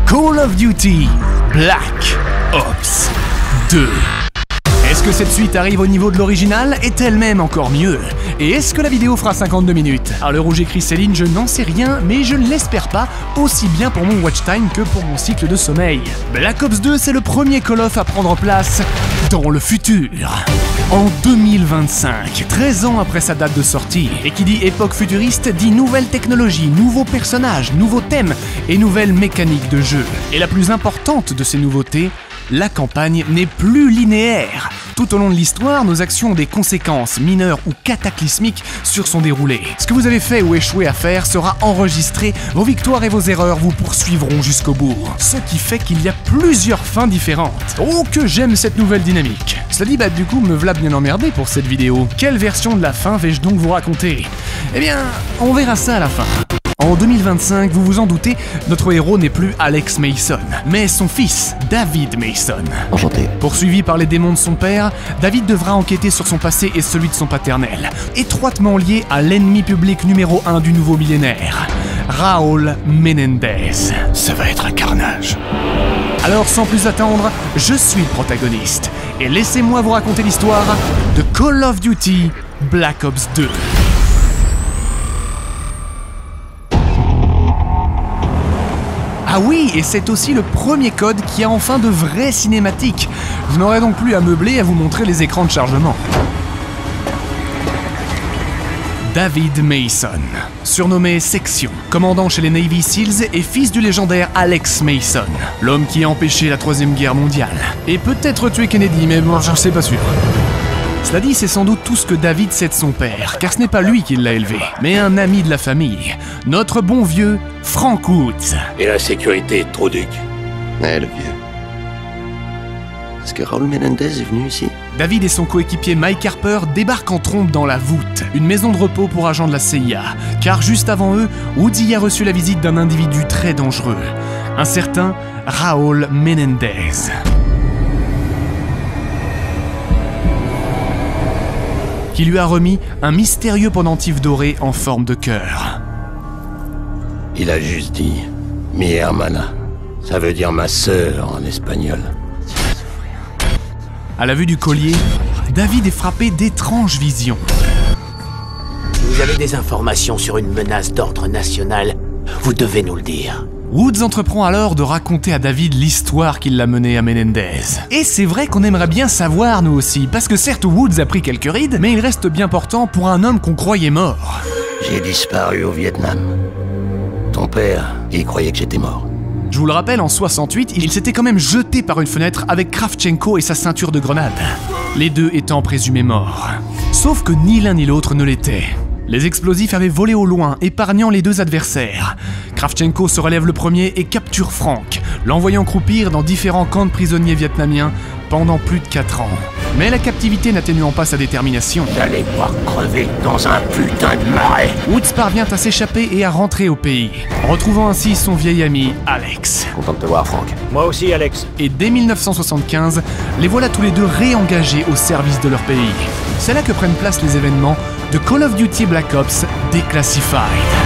Call of Duty Black Ops 2. Est-ce que cette suite arrive au niveau de l'original? Est-elle même encore mieux? Et est-ce que la vidéo fera 52 minutes? À l'heure où j'écris Céline, je n'en sais rien, mais je ne l'espère pas, aussi bien pour mon watch time que pour mon cycle de sommeil. Black Ops 2, c'est le premier Call of à prendre place dans le futur. En 2025, 13 ans après sa date de sortie, et qui dit époque futuriste dit nouvelle technologie, nouveaux personnages, nouveaux thèmes et nouvelles mécaniques de jeu. Et la plus importante de ces nouveautés, la campagne n'est plus linéaire. Tout au long de l'histoire, nos actions ont des conséquences mineures ou cataclysmiques sur son déroulé. Ce que vous avez fait ou échoué à faire sera enregistré, vos victoires et vos erreurs vous poursuivront jusqu'au bout. Ce qui fait qu'il y a plusieurs fins différentes. Oh que j'aime cette nouvelle dynamique. Cela dit, du coup, me voilà bien emmerdé pour cette vidéo. Quelle version de la fin vais-je donc vous raconter? Eh bien, on verra ça à la fin. En 2025, vous vous en doutez, notre héros n'est plus Alex Mason, mais son fils, David Mason. Enchanté. Poursuivi par les démons de son père, David devra enquêter sur son passé et celui de son paternel, étroitement lié à l'ennemi public numéro 1 du nouveau millénaire, Raúl Menendez. Ça va être un carnage. Alors sans plus attendre, je suis le protagoniste, et laissez-moi vous raconter l'histoire de Call of Duty Black Ops 2. Ah oui, et c'est aussi le premier code qui a enfin de vraies cinématiques. Je n'aurai donc plus à meubler et à vous montrer les écrans de chargement. David Mason, surnommé Section, commandant chez les Navy Seals et fils du légendaire Alex Mason, l'homme qui a empêché la Troisième Guerre mondiale. Et peut-être tué Kennedy, mais bon, je sais pas sûr. Cela dit, c'est sans doute tout ce que David sait de son père, car ce n'est pas lui qui l'a élevé, mais un ami de la famille, notre bon vieux Frank Woods. Et la sécurité, Troduc? Le vieux. Est-ce que Raúl Menendez est venu ici? David et son coéquipier Mike Harper débarquent en trompe dans la Voûte, une maison de repos pour agents de la CIA, car juste avant eux, Woods y a reçu la visite d'un individu très dangereux, un certain Raúl Menendez. Qui lui a remis un mystérieux pendentif doré en forme de cœur. Il a juste dit « mi hermana ». Ça veut dire « ma sœur » en espagnol. À la vue du collier, David est frappé d'étranges visions. Vous avez des informations sur une menace d'ordre national, vous devez nous le dire. Woods entreprend alors de raconter à David l'histoire qui l'a mené à Menendez. Et c'est vrai qu'on aimerait bien savoir nous aussi, parce que certes Woods a pris quelques rides, mais il reste bien portant pour un homme qu'on croyait mort. J'ai disparu au Vietnam. Ton père, il croyait que j'étais mort. Je vous le rappelle, en 68, il s'était quand même jeté par une fenêtre avec Kravchenko et sa ceinture de grenades, les deux étant présumés morts. Sauf que ni l'un ni l'autre ne l'était. Les explosifs avaient volé au loin, épargnant les deux adversaires. Kravchenko se relève le premier et capture Frank, l'envoyant croupir dans différents camps de prisonniers vietnamiens pendant plus de 4 ans. Mais la captivité n'atténuant pas sa détermination, J'allais voir crever dans un putain de marais. Woods parvient à s'échapper et à rentrer au pays, retrouvant ainsi son vieil ami Alex. Content de te voir, Frank. Moi aussi, Alex. Et dès 1975, les voilà tous les deux réengagés au service de leur pays. C'est là que prennent place les événements de Call of Duty Black Ops Declassified.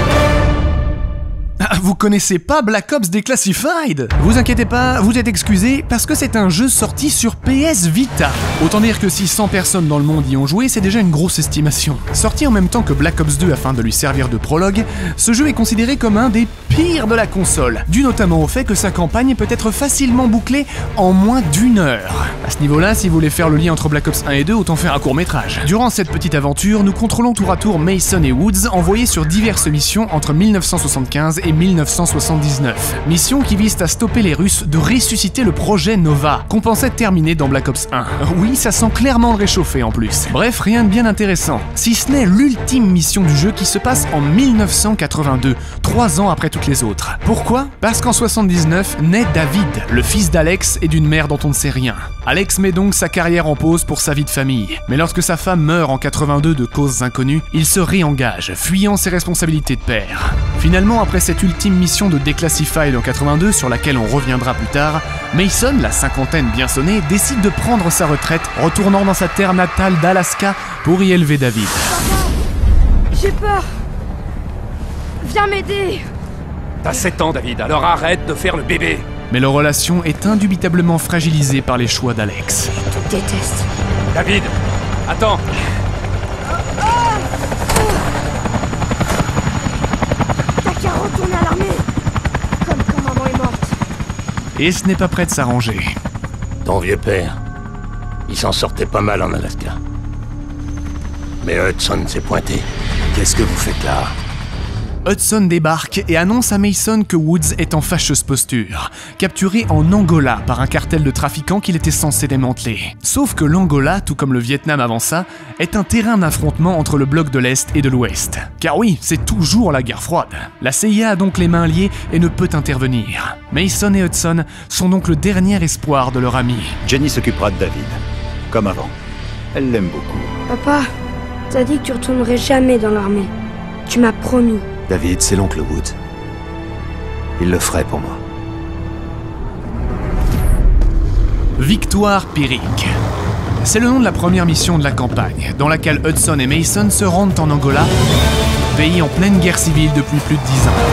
Ah, vous connaissez pas Black Ops Declassified? Vous inquiétez pas, vous êtes excusés parce que c'est un jeu sorti sur PS Vita. Autant dire que si 100 personnes dans le monde y ont joué, c'est déjà une grosse estimation. Sorti en même temps que Black Ops 2 afin de lui servir de prologue, ce jeu est considéré comme un des pires de la console, dû notamment au fait que sa campagne peut être facilement bouclée en moins d'1 heure. À ce niveau-là, si vous voulez faire le lien entre Black Ops 1 et 2, autant faire un court-métrage. Durant cette petite aventure, nous contrôlons tour à tour Mason et Woods envoyés sur diverses missions entre 1975 et 1979. Missions qui visent à stopper les Russes de ressusciter le projet Nova, qu'on pensait terminé dans Black Ops 1. Oui, ça sent clairement le réchauffer en plus. Bref, rien de bien intéressant. Si ce n'est l'ultime mission du jeu qui se passe en 1982, 3 ans après toutes les autres. Pourquoi? Parce qu'en 79 naît David, le fils d'Alex et d'une mère dont on ne sait rien. Alex met donc sa carrière en pause pour sa vie de famille. Mais lorsque sa femme meurt en 82 de causes inconnues, il se réengage, fuyant ses responsabilités de père. Finalement, après cette ultime mission de Declassified en 82, sur laquelle on reviendra plus tard, Mason, la cinquantaine bien sonnée, décide de prendre sa retraite, retournant dans sa terre natale d'Alaska pour y élever David. J'ai peur. Viens m'aider. T'as 7 ans, David, alors arrête de faire le bébé. Mais leur relation est indubitablement fragilisée par les choix d'Alex. Je te déteste. David, attends. T'as qu'à retourner à l'armée. Comme quand maman est morte. Et ce n'est pas prêt de s'arranger. Ton vieux père, il s'en sortait pas mal en Alaska. Mais Hudson s'est pointé. Qu'est-ce que vous faites là? Hudson débarque et annonce à Mason que Woods est en fâcheuse posture, capturé en Angola par un cartel de trafiquants qu'il était censé démanteler. Sauf que l'Angola, tout comme le Vietnam avant ça, est un terrain d'affrontement entre le bloc de l'Est et de l'Ouest. Car oui, c'est toujours la guerre froide. La CIA a donc les mains liées et ne peut intervenir. Mason et Hudson sont donc le dernier espoir de leur ami. Jenny s'occupera de David, comme avant. Elle l'aime beaucoup. Papa, t'as dit que tu retournerais jamais dans l'armée. Tu m'as promis. David, c'est l'oncle Woods. Il le ferait pour moi. Victoire Pyrrhic. C'est le nom de la première mission de la campagne, dans laquelle Hudson et Mason se rendent en Angola, pays en pleine guerre civile depuis plus de 10 ans.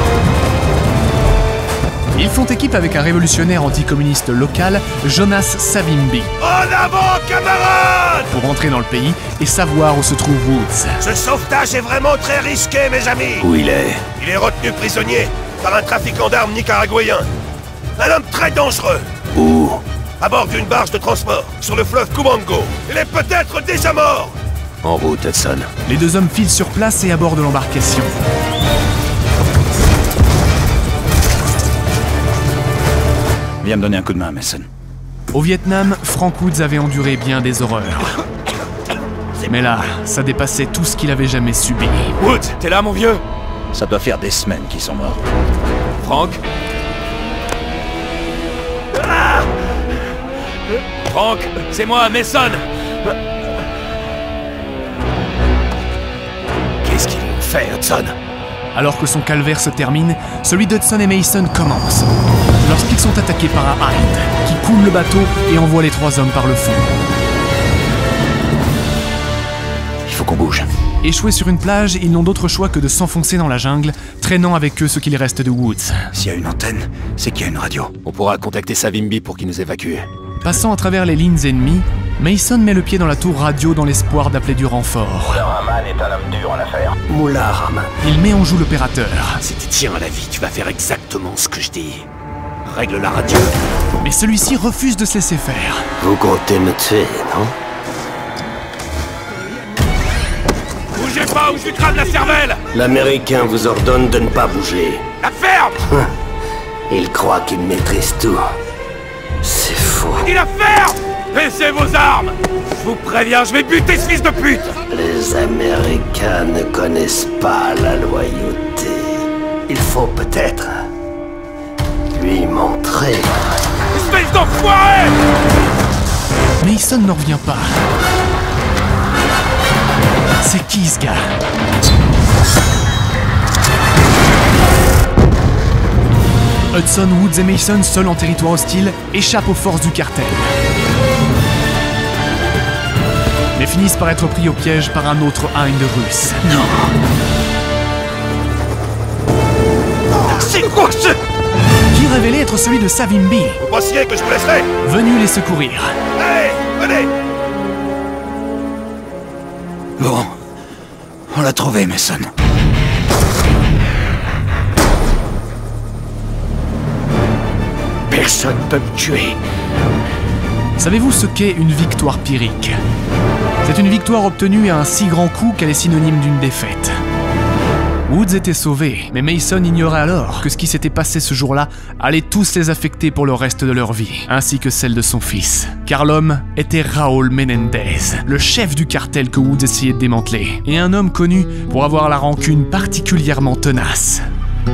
Ils font équipe avec un révolutionnaire anticommuniste local, Jonas Savimbi. En avant, camarades! Pour entrer dans le pays et savoir où se trouve Woods. Ce sauvetage est vraiment très risqué, mes amis. Où il est? Il est retenu prisonnier par un trafiquant d'armes nicaraguayen. Un homme très dangereux. Où? À bord d'une barge de transport, sur le fleuve Kubango. Il est peut-être déjà mort. En route, Hudson. Les deux hommes filent sur place et abordent l'embarcation. Viens me donner un coup de main, Mason. Au Vietnam, Frank Woods avait enduré bien des horreurs. Mais là, ça dépassait tout ce qu'il avait jamais subi. Woods, t'es là, mon vieux? Ça doit faire des semaines qu'ils sont morts. Frank? Ah! Frank, c'est moi, Mason. Qu'est-ce qu'ils ont fait, Hudson? Alors que son calvaire se termine, celui d'Hudson et Mason commence. Lorsqu'ils sont attaqués par un Hyde, qui coule le bateau et envoie les trois hommes par le fond. Il faut qu'on bouge. Échoués sur une plage, ils n'ont d'autre choix que de s'enfoncer dans la jungle, traînant avec eux ce qu'il reste de Woods. S'il y a une antenne, c'est qu'il y a une radio. On pourra contacter Savimbi pour qu'il nous évacue. Passant à travers les lignes ennemies, Mason met le pied dans la tour radio dans l'espoir d'appeler du renfort. Rahman est un homme dur en affaires. Moulin Rahman. Il met en joue l'opérateur. Si tu tiens à la vie, tu vas faire exactement ce que je dis. Règle la radio. Mais celui-ci refuse de se laisser faire. Vous comptez me tuer, non? Bougez pas ou je lui crame la cervelle! L'Américain vous ordonne de ne pas bouger. La ferme! Il croit qu'il maîtrise tout. C'est faux. Il la ferme! Baissez vos armes! Je vous préviens, je vais buter ce fils de pute! Les Américains ne connaissent pas la loyauté. Il faut peut-être lui montrer. Espèce d'enfoiré! Mason n'en revient pas. C'est qui ce gars? Hudson, Woods et Mason, seuls en territoire hostile, échappent aux forces du cartel. Mais finissent par être pris au piège par un autre Hind russe. Non. C'est quoi ce... Qui révélait être celui de Savimbi, Vous pensiez que je vous laisserais? venu les secourir. Allez, venez! Bon, on l'a trouvé, Mason. Personne peut me tuer. Savez-vous ce qu'est une victoire pyrrhique? C'est une victoire obtenue à un si grand coup qu'elle est synonyme d'une défaite. Woods était sauvé, mais Mason ignorait alors que ce qui s'était passé ce jour-là allait tous les affecter pour le reste de leur vie, ainsi que celle de son fils. Car l'homme était Raúl Menendez, le chef du cartel que Woods essayait de démanteler, et un homme connu pour avoir la rancune particulièrement tenace.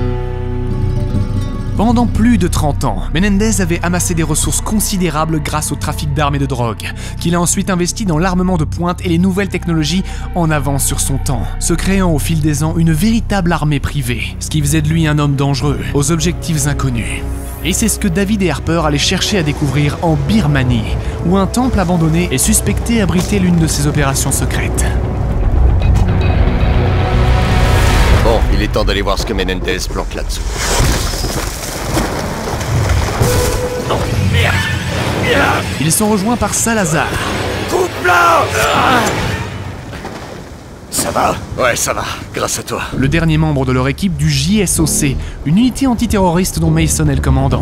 Pendant plus de 30 ans, Menendez avait amassé des ressources considérables grâce au trafic d'armes et de drogue, qu'il a ensuite investi dans l'armement de pointe et les nouvelles technologies en avance sur son temps, se créant au fil des ans une véritable armée privée, ce qui faisait de lui un homme dangereux, aux objectifs inconnus. Et c'est ce que David et Harper allaient chercher à découvrir en Birmanie, où un temple abandonné est suspecté abriter l'une de ses opérations secrètes. Bon, il est temps d'aller voir ce que Menendez planque là-dessous. Ils sont rejoints par Salazar. Coupe-la! Ça va? Ouais, ça va, grâce à toi. Le dernier membre de leur équipe du JSOC, une unité antiterroriste dont Mason est le commandant.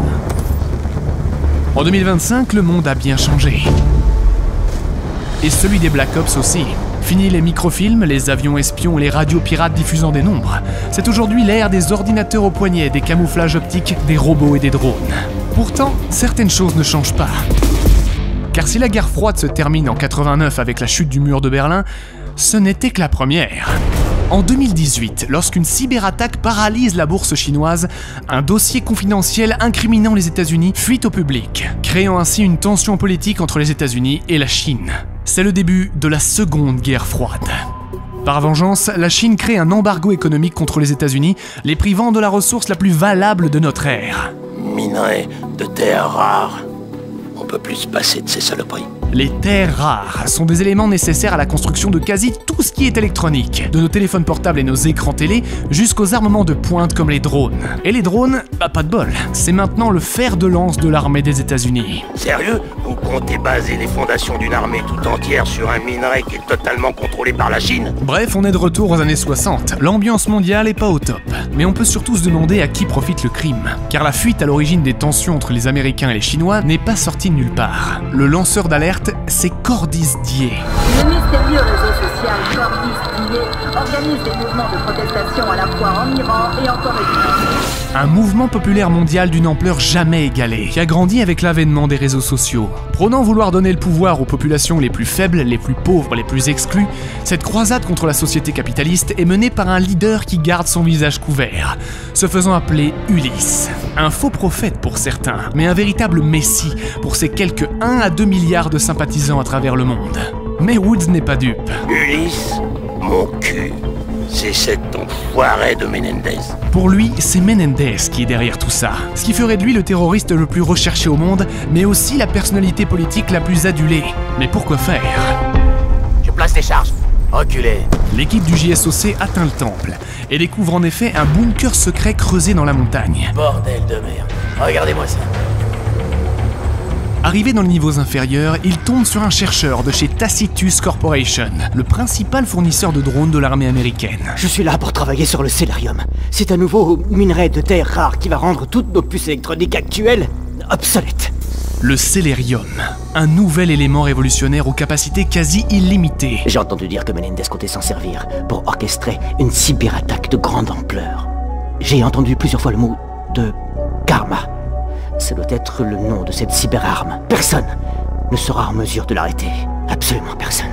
En 2025, le monde a bien changé. Et celui des Black Ops aussi. Fini les microfilms, les avions espions et les radios pirates diffusant des nombres. C'est aujourd'hui l'ère des ordinateurs au poignet, des camouflages optiques, des robots et des drones. Pourtant, certaines choses ne changent pas. Car si la guerre froide se termine en 89 avec la chute du mur de Berlin, ce n'était que la première. En 2018, lorsqu'une cyberattaque paralyse la bourse chinoise, un dossier confidentiel incriminant les États-Unis fuit au public, créant ainsi une tension politique entre les États-Unis et la Chine. C'est le début de la seconde guerre froide. Par vengeance, la Chine crée un embargo économique contre les États-Unis, les privant de la ressource la plus valable de notre ère. Minerai de terres rares. On peut plus se passer de ces saloperies. Les terres rares sont des éléments nécessaires à la construction de quasi tout ce qui est électronique, de nos téléphones portables et nos écrans télé, jusqu'aux armements de pointe comme les drones. Et les drones, bah pas de bol, c'est maintenant le fer de lance de l'armée des États-Unis. Sérieux? Vous comptez baser les fondations d'une armée tout entière sur un minerai qui est totalement contrôlé par la Chine? Bref, on est de retour aux années 60. L'ambiance mondiale est pas au top. Mais on peut surtout se demander à qui profite le crime. Car la fuite à l'origine des tensions entre les Américains et les Chinois n'est pas sortie de nulle part. Le lanceur d'alerte, c'est Cordis Die. Le mystérieux réseau social Cordis Die organise des mouvements de protestation à la fois en Iran et en Corée du Nord. Un mouvement populaire mondial d'une ampleur jamais égalée, qui a grandi avec l'avènement des réseaux sociaux. Prônant vouloir donner le pouvoir aux populations les plus faibles, les plus pauvres, les plus exclues, cette croisade contre la société capitaliste est menée par un leader qui garde son visage couvert, se faisant appeler Ulysse. Un faux prophète pour certains, mais un véritable messie pour ses quelques 1 à 2 milliards de sympathisants à travers le monde. Mais Woods n'est pas dupe. Ulysse, mon cul, c'est cet enfoiré de Menendez. Pour lui, c'est Menendez qui est derrière tout ça. Ce qui ferait de lui le terroriste le plus recherché au monde, mais aussi la personnalité politique la plus adulée. Mais pourquoi faire? Je place les charges. Reculez. L'équipe du JSOC atteint le temple et découvre en effet un bunker secret creusé dans la montagne. Bordel de merde. Regardez-moi ça. Arrivé dans les niveaux inférieurs, il tombe sur un chercheur de chez Tacitus Corporation, le principal fournisseur de drones de l'armée américaine. Je suis là pour travailler sur le Cellarium. C'est un nouveau minerai de terre rare qui va rendre toutes nos puces électroniques actuelles obsolètes. Le Cellarium, un nouvel élément révolutionnaire aux capacités quasi illimitées. J'ai entendu dire que Menendez comptait s'en servir pour orchestrer une cyberattaque de grande ampleur. J'ai entendu plusieurs fois le mot de karma. Ça doit être le nom de cette cyberarme. Personne ne sera en mesure de l'arrêter. Absolument personne.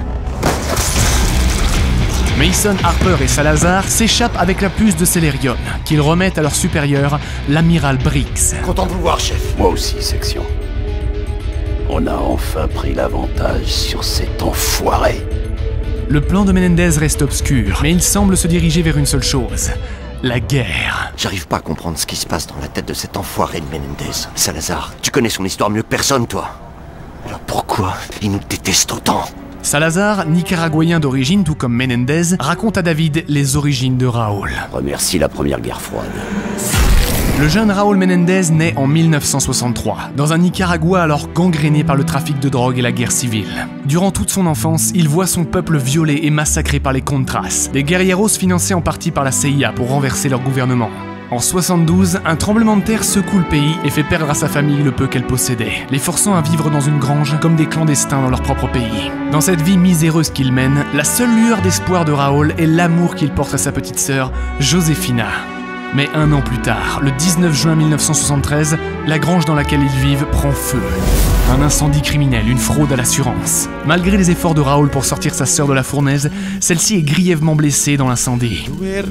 Mason, Harper et Salazar s'échappent avec la puce de Cellarium, qu'ils remettent à leur supérieur, l'amiral Briggs. Content de vous voir, chef. Moi aussi, section. On a enfin pris l'avantage sur cet enfoiré. Le plan de Menendez reste obscur, mais il semble se diriger vers une seule chose. La guerre. J'arrive pas à comprendre ce qui se passe dans la tête de cet enfoiré de Menendez. Salazar, tu connais son histoire mieux que personne, toi. Alors pourquoi il nous déteste autant? Salazar, nicaraguayen d'origine tout comme Menendez, raconte à David les origines de Raúl. Remercie la première guerre froide. Le jeune Raúl Menendez naît en 1963, dans un Nicaragua alors gangréné par le trafic de drogue et la guerre civile. Durant toute son enfance, il voit son peuple violé et massacré par les Contras, des guerrilleros financés en partie par la CIA pour renverser leur gouvernement. En 72, un tremblement de terre secoue le pays et fait perdre à sa famille le peu qu'elle possédait, les forçant à vivre dans une grange comme des clandestins dans leur propre pays. Dans cette vie miséreuse qu'il mène, la seule lueur d'espoir de Raúl est l'amour qu'il porte à sa petite sœur, Josefina. Mais un an plus tard, le 19 juin 1973, la grange dans laquelle ils vivent prend feu. Un incendie criminel, une fraude à l'assurance. Malgré les efforts de Raúl pour sortir sa sœur de la fournaise, celle-ci est grièvement blessée dans l'incendie.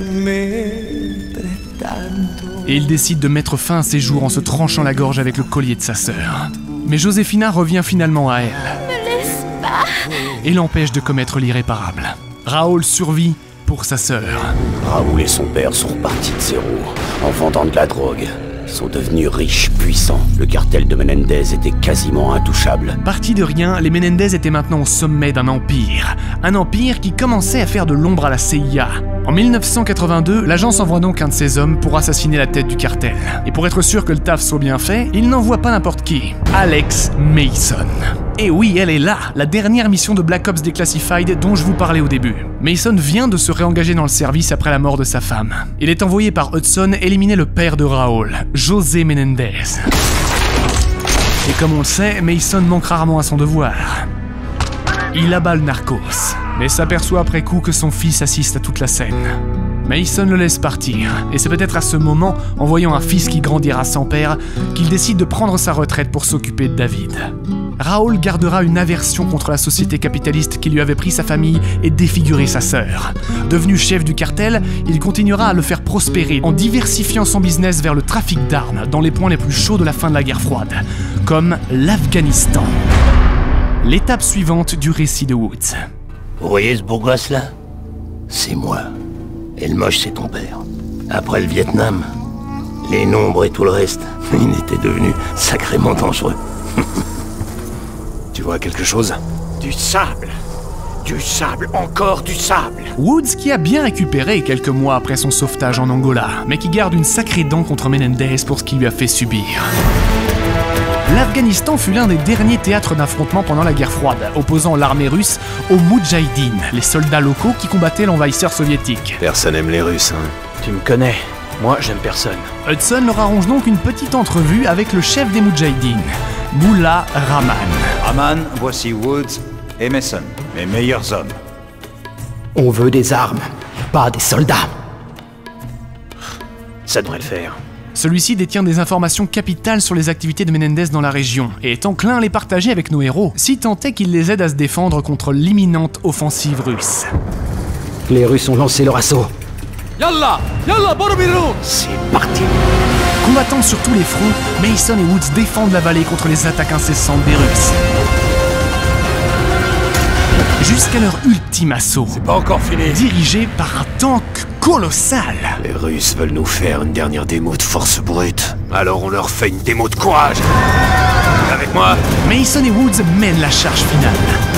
Et il décide de mettre fin à ses jours en se tranchant la gorge avec le collier de sa sœur. Mais Josefina revient finalement à elle. Ne laisse pas. Et l'empêche de commettre l'irréparable. Raúl survit pour sa sœur. Raúl et son père sont repartis de zéro, en vendant de la drogue. Ils sont devenus riches, puissants. Le cartel de Menendez était quasiment intouchable. Partis de rien, les Menendez étaient maintenant au sommet d'un empire. Un empire qui commençait à faire de l'ombre à la CIA. En 1982, l'agence envoie donc un de ses hommes pour assassiner la tête du cartel. Et pour être sûr que le taf soit bien fait, il n'envoie pas n'importe qui. Alex Mason. Et oui, elle est là, la dernière mission de Black Ops Declassified dont je vous parlais au début. Mason vient de se réengager dans le service après la mort de sa femme. Il est envoyé par Hudson éliminer le père de Raoul, José Menendez. Et comme on le sait, Mason manque rarement à son devoir. Il abat le narcos, mais s'aperçoit après coup que son fils assiste à toute la scène. Mason le laisse partir, et c'est peut-être à ce moment, en voyant un fils qui grandira sans père, qu'il décide de prendre sa retraite pour s'occuper de David. Raoul gardera une aversion contre la société capitaliste qui lui avait pris sa famille et défiguré sa sœur. Devenu chef du cartel, il continuera à le faire prospérer en diversifiant son business vers le trafic d'armes dans les points les plus chauds de la fin de la guerre froide, comme l'Afghanistan. L'étape suivante du récit de Woods. Vous voyez ce beau gosse là? C'est moi. Et le moche, c'est ton père. Après le Vietnam, les nombres et tout le reste, il était devenu sacrément dangereux. Tu vois quelque chose? Du sable. Du sable, encore du sable. Woods qui a bien récupéré quelques mois après son sauvetage en Angola, mais qui garde une sacrée dent contre Menendez pour ce qu'il lui a fait subir. L'Afghanistan fut l'un des derniers théâtres d'affrontement pendant la guerre froide, opposant l'armée russe aux Moudjahidines, les soldats locaux qui combattaient l'envahisseur soviétique. Personne aime les Russes, hein. Tu me connais, moi j'aime personne. Hudson leur arrange donc une petite entrevue avec le chef des Moudjahidines, Mullah Rahman. Rahman, voici Woods et Mason, mes meilleurs hommes. On veut des armes, pas des soldats. Ça devrait le faire. Celui-ci détient des informations capitales sur les activités de Menendez dans la région et est enclin à les partager avec nos héros, si tant est qu'il les aide à se défendre contre l'imminente offensive russe. Les Russes ont lancé leur assaut. Yallah, yallah, Borobiru. C'est parti. Combattant sur tous les fronts, Mason et Woods défendent la vallée contre les attaques incessantes des Russes. Jusqu'à leur ultime assaut, C'est pas encore fini. dirigé par un tank colossal. Les Russes veulent nous faire une dernière démo de force brute. Alors on leur fait une démo de courage. Avec moi. Mason et Woods mènent la charge finale.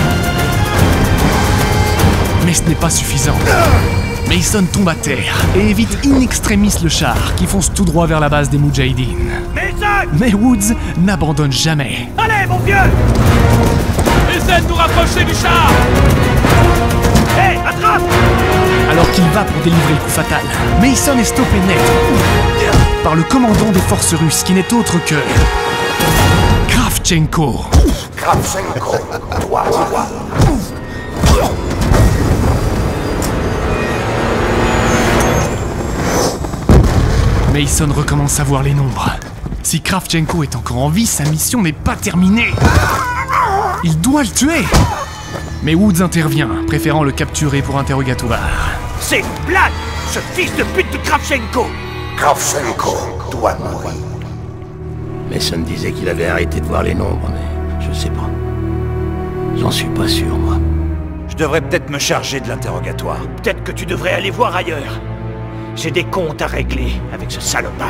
Mais ce n'est pas suffisant. Mason tombe à terre et évite in extremis le char qui fonce tout droit vers la base des Moudjahidines. Mason! Mais Woods n'abandonne jamais. Allez, mon vieux! Essaie de nous rapprocher du char! Hé, attrape! Alors qu'il va pour délivrer le coup fatal, Mason est stoppé net par le commandant des forces russes qui n'est autre que Kravchenko. Kravchenko, toi. Mason recommence à voir les nombres. Si Kravchenko est encore en vie, sa mission n'est pas terminée. Il doit le tuer. Mais Woods intervient, préférant le capturer pour interrogatoire. C'est une blague! Ce fils de pute de Kravchenko! Kravchenko doit mourir. Mason disait qu'il avait arrêté de voir les nombres, mais je sais pas. J'en suis pas sûr, moi. Je devrais peut-être me charger de l'interrogatoire. Peut-être que tu devrais aller voir ailleurs. J'ai des comptes à régler avec ce salopard.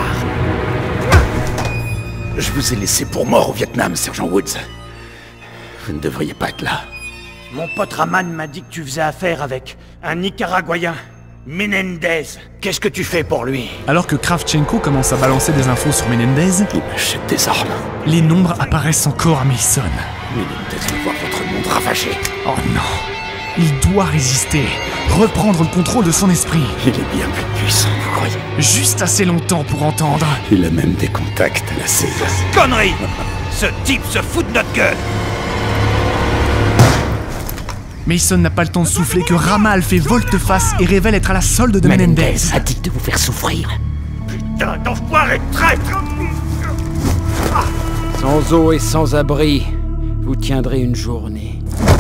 Je vous ai laissé pour mort au Vietnam, Sergent Woods. Vous ne devriez pas être là. Mon pote Rahman m'a dit que tu faisais affaire avec un Nicaraguayen, Menendez. Qu'est-ce que tu fais pour lui? Alors que Kravchenko commence à balancer des infos sur Menendez, Il m'achète des armes. les nombres apparaissent encore à Mason. Menendez veut voir votre monde ravagé. Oh non. Il doit résister, reprendre le contrôle de son esprit. Il est bien plus puissant, vous croyez? Juste assez longtemps pour entendre. Il a même des contacts à la CIA. Connerie! Ce type se fout de notre gueule! Mason n'a pas le temps de souffler que Ramal fait volte-face et révèle être à la solde de Menendez. a dit de vous faire souffrir. Putain d'enfoiré de traître! Sans eau et sans abri, vous tiendrez une journée.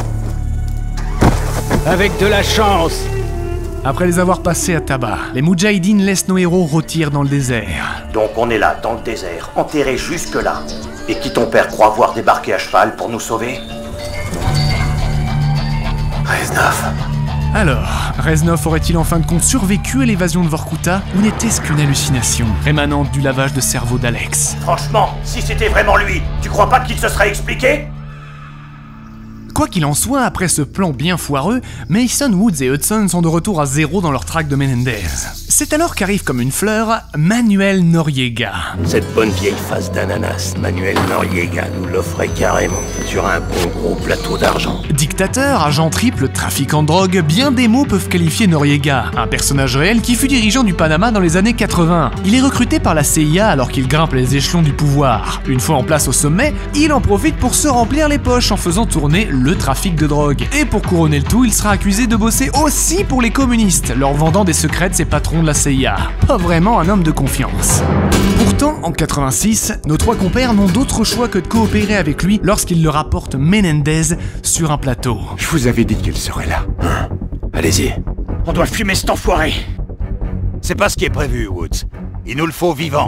Avec de la chance. Après les avoir passés à tabac, les Moudjahidines laissent nos héros rôtir dans le désert. Donc on est là, dans le désert, enterré jusque-là. Et qui ton père croit voir débarquer à cheval pour nous sauver? Reznov. Alors, Reznov aurait-il en fin de compte survécu à l'évasion de Vorkuta ou n'était-ce qu'une hallucination rémanente du lavage de cerveau d'Alex? Franchement, si c'était vraiment lui, tu crois pas qu'il se serait expliqué? Quoi qu'il en soit, après ce plan bien foireux, Mason, Woods et Hudson sont de retour à zéro dans leur traque de Menendez. C'est alors qu'arrive comme une fleur Manuel Noriega. Cette bonne vieille face d'ananas, Manuel Noriega nous l'offrait carrément, sur un bon gros plateau d'argent. Dictateur, agent triple, trafiquant de drogue, bien des mots peuvent qualifier Noriega, un personnage réel qui fut dirigeant du Panama dans les années 80. Il est recruté par la CIA alors qu'il grimpe les échelons du pouvoir. Une fois en place au sommet, il en profite pour se remplir les poches en faisant tourner le trafic de drogue. Et pour couronner le tout, il sera accusé de bosser aussi pour les communistes, leur vendant des secrets de ses patrons de la CIA. Pas vraiment un homme de confiance. Pourtant, en 86, nos trois compères n'ont d'autre choix que de coopérer avec lui lorsqu'il leur apporte Menendez sur un plateau. Je vous avais dit qu'il serait là. Hein? Allez-y. On doit fumer cet enfoiré. C'est pas ce qui est prévu, Woods. Il nous le faut vivant.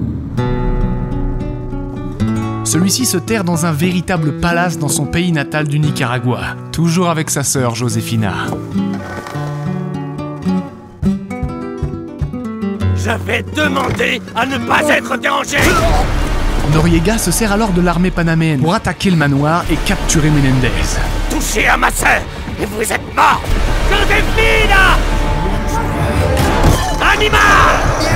Celui-ci se terre dans un véritable palace dans son pays natal du Nicaragua, toujours avec sa sœur Josefina. J'avais demandé à ne pas être dérangé. Noriega se sert alors de l'armée panaméenne pour attaquer le manoir et capturer Menendez. Touchez à ma sœur et vous êtes mort. Josefina! Animal!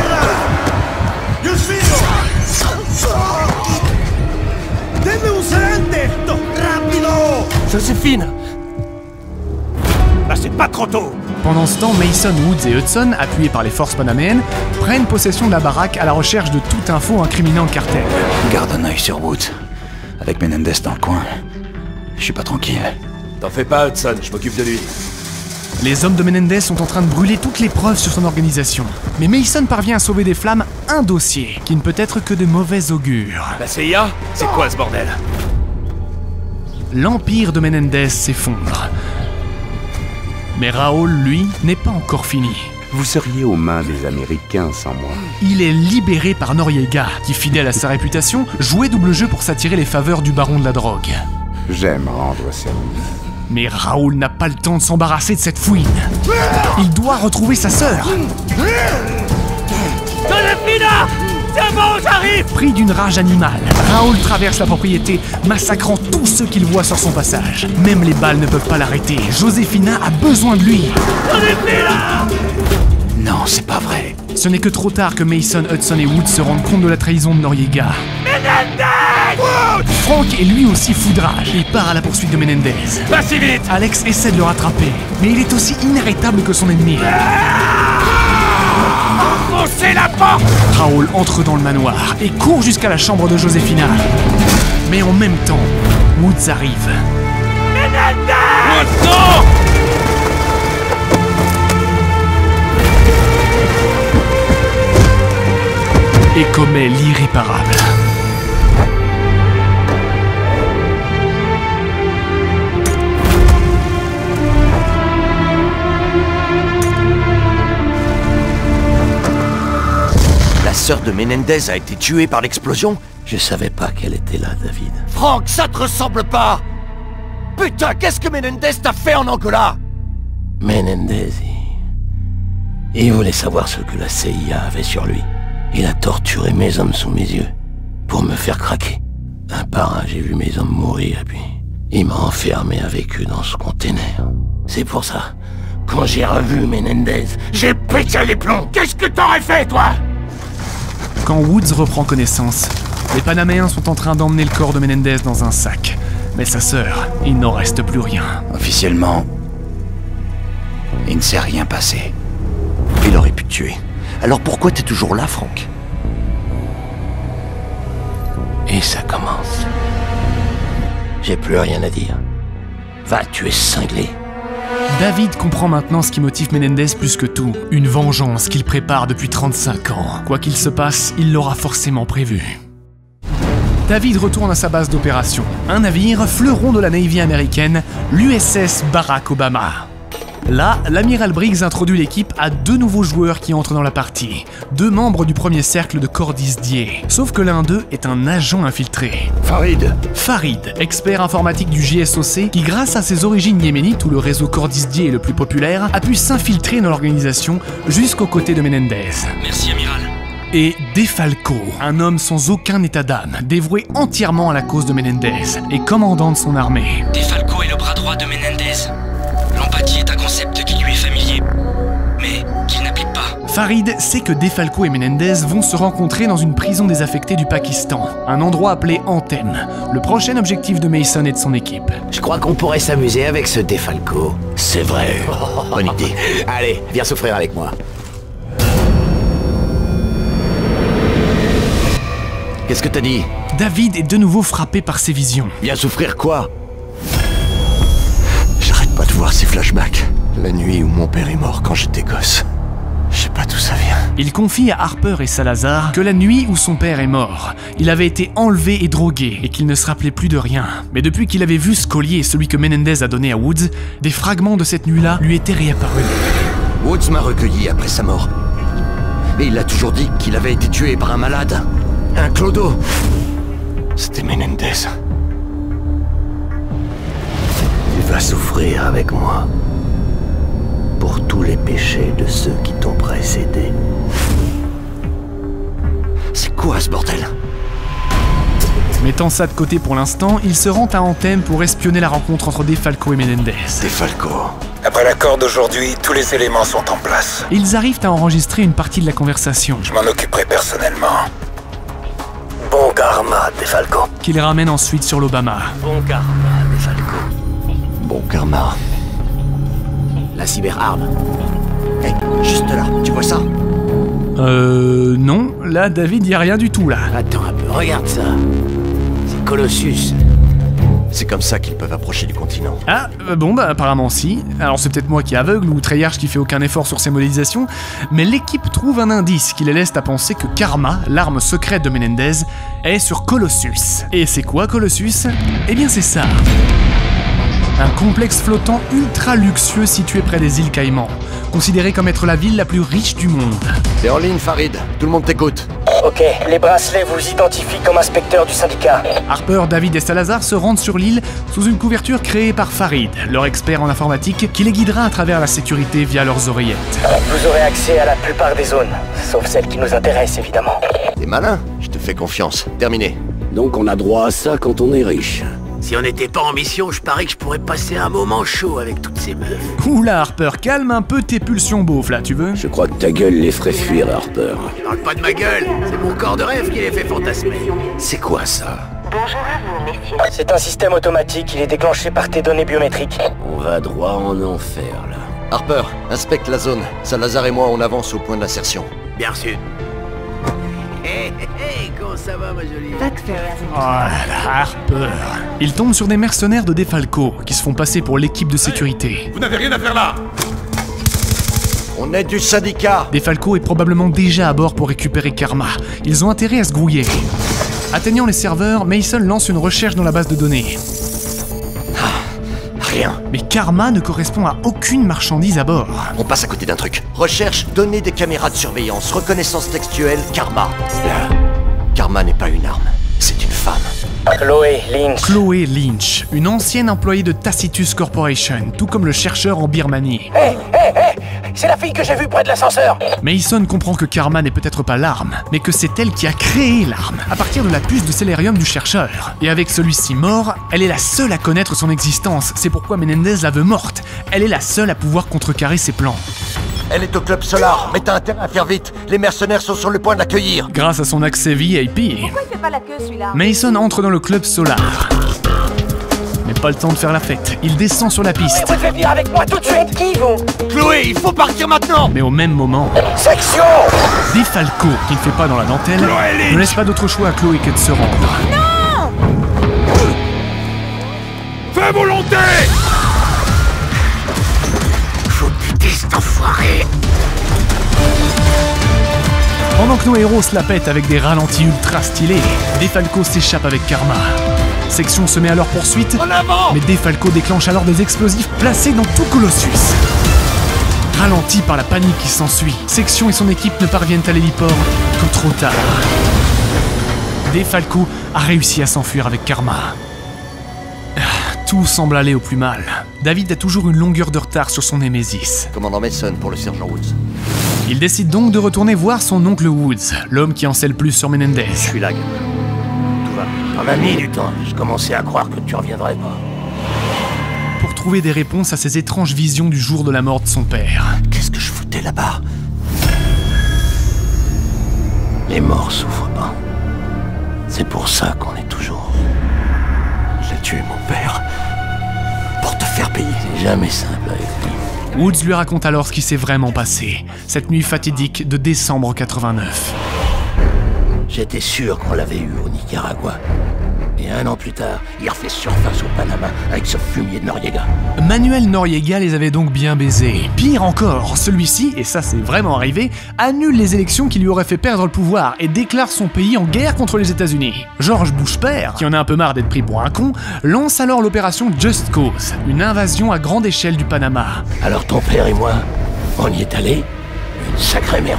Joséphine! Là, c'est pas trop tôt. Pendant ce temps, Mason, Woods et Hudson, appuyés par les forces panaméennes, prennent possession de la baraque à la recherche de toute info incriminant le cartel. Garde un œil sur Woods. Avec Menendez dans le coin, je suis pas tranquille. T'en fais pas, Hudson, je m'occupe de lui. Les hommes de Menendez sont en train de brûler toutes les preuves sur son organisation. Mais Mason parvient à sauver des flammes un dossier qui ne peut être que de mauvais augure. La CIA? C'est quoi ce bordel? L'empire de Menendez s'effondre. Mais Raoul, lui, n'est pas encore fini. Vous seriez aux mains des Américains sans moi. Il est libéré par Noriega, qui, fidèle à sa réputation, jouait double jeu pour s'attirer les faveurs du baron de la drogue. J'aime rendre service. Mais Raoul n'a pas le temps de s'embarrasser de cette fouine. Il doit retrouver sa sœur. Josefina! C'est bon, j'arrive! Pris d'une rage animale, Raoul traverse la propriété, massacrant tous ceux qu'il voit sur son passage. Même les balles ne peuvent pas l'arrêter. Josefina a besoin de lui. Josefina! Non, c'est pas vrai. Ce n'est que trop tard que Mason, Hudson et Woods se rendent compte de la trahison de Noriega. Menendez! Frank est lui aussi fou de rage. Il part à la poursuite de Menendez. Pas si vite! Alex essaie de le rattraper, mais il est aussi inarrêtable que son ennemi. Enfoncez la porte! Raoul entre dans le manoir et court jusqu'à la chambre de Josefina. Mais en même temps, Woods arrive. Menendez! Woods, non! Et commet l'irréparable. La sœur de Menendez a été tuée par l'explosion? Je savais pas qu'elle était là, David. Frank, ça te ressemble pas! Putain, qu'est-ce que Menendez t'a fait en Angola? Menendez, il voulait savoir ce que la CIA avait sur lui. Il a torturé mes hommes sous mes yeux, pour me faire craquer. Un par un, j'ai vu mes hommes mourir, et puis il m'a enfermé avec eux dans ce container. C'est pour ça, quand j'ai revu Menendez, j'ai pété les plombs. Qu'est-ce que t'aurais fait, toi? Quand Woods reprend connaissance, les Panaméens sont en train d'emmener le corps de Menendez dans un sac. Mais sa sœur, il n'en reste plus rien. Officiellement, il ne s'est rien passé. Il aurait pu te tuer. Alors pourquoi t'es toujours là, Frank? Et ça commence. J'ai plus rien à dire. Va, tu es cinglé. David comprend maintenant ce qui motive Menendez plus que tout. Une vengeance qu'il prépare depuis 35 ans. Quoi qu'il se passe, il l'aura forcément prévu. David retourne à sa base d'opération. Un navire, fleuron de la Navy américaine, l'USS Barack Obama. Là, l'amiral Briggs introduit l'équipe à deux nouveaux joueurs qui entrent dans la partie. Deux membres du premier cercle de Cordis-Dier. Sauf que l'un d'eux est un agent infiltré. Farid, expert informatique du JSOC, qui grâce à ses origines yéménites où le réseau Cordis-Dier est le plus populaire, a pu s'infiltrer dans l'organisation jusqu'aux côtés de Menendez. Merci amiral. Et Defalco, un homme sans aucun état d'âme, dévoué entièrement à la cause de Menendez et commandant de son armée. Defalco est le bras droit de Menendez. L'empathie est un concept qui lui est familier, mais qu'il n'applique pas. Farid sait que Defalco et Menendez vont se rencontrer dans une prison désaffectée du Pakistan, un endroit appelé Anthem, le prochain objectif de Mason et de son équipe. Je crois qu'on pourrait s'amuser avec ce Defalco. C'est vrai. Bonne idée. Allez, viens souffrir avec moi. Qu'est-ce que t'as dit? David est de nouveau frappé par ses visions. Viens souffrir quoi? J'arrête pas de voir ces flashbacks. La nuit où mon père est mort quand j'étais gosse. Je sais pas d'où ça vient. Il confie à Harper et Salazar que la nuit où son père est mort, il avait été enlevé et drogué et qu'il ne se rappelait plus de rien. Mais depuis qu'il avait vu ce collier, celui que Menendez a donné à Woods, des fragments de cette nuit-là lui étaient réapparus. Woods m'a recueilli après sa mort. Mais il a toujours dit qu'il avait été tué par un malade. Un clodo. C'était Menendez. Tu vas souffrir avec moi. Pour tous les péchés de ceux qui t'ont précédé. C'est quoi ce bordel? Mettant ça de côté pour l'instant, il se rend à Anthem pour espionner la rencontre entre Defalco et Menendez. Defalco. Après l'accord d'aujourd'hui, tous les éléments sont en place. Ils arrivent à enregistrer une partie de la conversation. Je m'en occuperai personnellement. Bon karma, Defalco. Qu'il ramène ensuite sur l'Obama. Bon karma, Defalco. Bon karma. La cyberarme. Hey, juste là, tu vois ça? Non, là, David, y a rien du tout, là. Attends un peu, regarde ça. C'est Colossus. C'est comme ça qu'ils peuvent approcher du continent. Ah, bon, bah apparemment si. Alors c'est peut-être moi qui est aveugle ou Treyarch qui fait aucun effort sur ses modélisations, mais l'équipe trouve un indice qui les laisse à penser que Karma, l'arme secrète de Menendez, est sur Colossus. Et c'est quoi Colossus? Eh bien c'est ça. Un complexe flottant ultra luxueux situé près des îles Caïmans, considéré comme être la ville la plus riche du monde. T'es en ligne, Farid. Tout le monde t'écoute. Ok, les bracelets vous identifient comme inspecteur du syndicat. Harper, David et Salazar se rendent sur l'île sous une couverture créée par Farid, leur expert en informatique, qui les guidera à travers la sécurité via leurs oreillettes. Vous aurez accès à la plupart des zones, sauf celles qui nous intéressent évidemment. T'es malin, je te fais confiance. Terminé. Donc on a droit à ça quand on est riche. Si on n'était pas en mission, je parie que je pourrais passer un moment chaud avec toutes ces meufs. Oula Harper, calme un peu tes pulsions beaufs là, tu veux? Je crois que ta gueule les ferait fuir, Harper. Je parle pas de ma gueule, c'est mon corps de rêve qui les fait fantasmer. C'est quoi ça? Bonjour à vous, messieurs. C'est un système automatique, il est déclenché par tes données biométriques. On va droit en enfer, là. Harper, inspecte la zone. Salazar et moi, on avance au point d'insertion. Bien reçu. Hé, comment ça va, ma jolie? Oh là là, Harper. Ils tombent sur des mercenaires de Defalco, qui se font passer pour l'équipe de sécurité. Vous n'avez rien à faire là! On est du syndicat! Defalco est probablement déjà à bord pour récupérer Karma. Ils ont intérêt à se grouiller. Atteignant les serveurs, Mason lance une recherche dans la base de données. Rien. Mais Karma ne correspond à aucune marchandise à bord. On passe à côté d'un truc. Recherche, données des caméras de surveillance, reconnaissance textuelle, Karma. Karma n'est pas une arme, c'est une femme. Chloé Lynch. Chloé Lynch, une ancienne employée de Tacitus Corporation, tout comme le chercheur en Birmanie. Hé, c'est la fille que j'ai vue près de l'ascenseur. Mason comprend que Karma n'est peut-être pas l'arme, mais que c'est elle qui a créé l'arme, à partir de la puce de Célérium du chercheur. Et avec celui-ci mort, elle est la seule à connaître son existence, c'est pourquoi Menendez la veut morte. Elle est la seule à pouvoir contrecarrer ses plans. Elle est au club Solar, mais t'as intérêt à faire vite. Les mercenaires sont sur le point de l'accueillir. Grâce à son accès VIP, Pourquoi il fait pas la queue celui-là? Mason entre dans le club Solar. Mais pas le temps de faire la fête, il descend sur la piste. Vous devez venir avec moi tout de suite. Qui vous? Chloé, il faut partir maintenant. Mais au même moment, Section. Defalco, qui ne fait pas dans la dentelle, ne laisse pas d'autre choix à Chloé que de se rendre. Non! Fais volonté! Faut buter cet enfoiré! Pendant que nos héros se la pètent avec des ralentis ultra stylés, Defalco s'échappe avec Karma. Section se met à leur poursuite, En avant! mais Defalco déclenche alors des explosifs placés dans tout Colossus. Ralenti par la panique qui s'ensuit, Section et son équipe ne parviennent à l'héliport que trop tard. Defalco a réussi à s'enfuir avec Karma. Tout semble aller au plus mal. David a toujours une longueur de retard sur son Némésis. Commandant Mason pour le sergent Woods. Il décide donc de retourner voir son oncle Woods, l'homme qui en sait le plus sur Menendez. Je suis là, gamin. Tout va bien. On a mis du temps. Je commençais à croire que tu reviendrais pas. Pour trouver des réponses à ces étranges visions du jour de la mort de son père. Qu'est-ce que je foutais là-bas? Les morts souffrent pas. C'est pour ça qu'on est toujours. J'ai tué mon père. Pour te faire payer. C'est jamais simple avec lui. Woods lui raconte alors ce qui s'est vraiment passé, cette nuit fatidique de décembre 89. J'étais sûr qu'on l'avait eu au Nicaragua. Et 1 an plus tard, il refait surface au Panama avec ce fumier de Noriega. Manuel Noriega les avait donc bien baisés. Pire encore, celui-ci, et ça c'est vraiment arrivé, annule les élections qui lui auraient fait perdre le pouvoir et déclare son pays en guerre contre les États-Unis. George Bush père, qui en a un peu marre d'être pris pour un con, lance alors l'opération Just Cause, une invasion à grande échelle du Panama. Alors ton père et moi, on y est allés, une sacrée merde.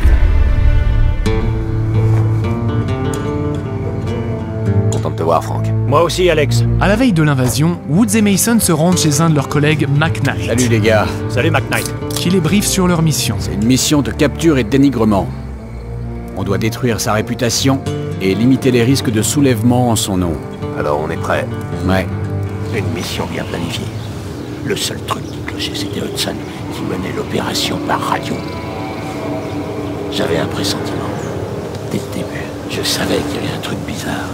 Content de te voir, Frank. Moi aussi, Alex. À la veille de l'invasion, Woods et Mason se rendent chez un de leurs collègues, McKnight. Salut les gars. Salut McKnight. Qui les briefe sur leur mission. C'est une mission de capture et de dénigrement. On doit détruire sa réputation et limiter les risques de soulèvement en son nom. Alors on est prêt? Ouais. Une mission bien planifiée. Le seul truc qui clochait, c'était Hudson qui menait l'opération par radio. J'avais un pressentiment. Dès le début, je savais qu'il y avait un truc bizarre.